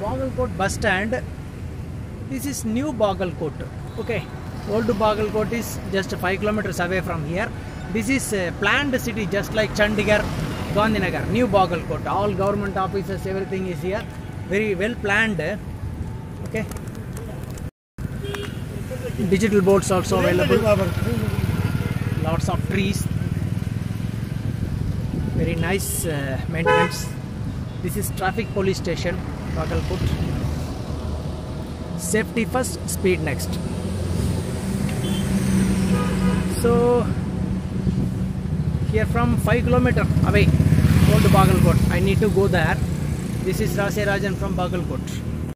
Bagalkot bus stand. This is new Bagalkot. Okay, old Bagalkot is just 5 kilometers away from here. This is a planned city, just like Chandigarh, Gandhinagar. New Bagalkot. All government offices, everything is here. Very well planned. Okay. Digital boards also available. Lots of trees. Very nice maintenance. This is traffic police station, Bagalkot. Safety first, speed next. So here from 5 kilometers away, old Bagalkot. I need to go there. This is Raserajan from Bagalkot.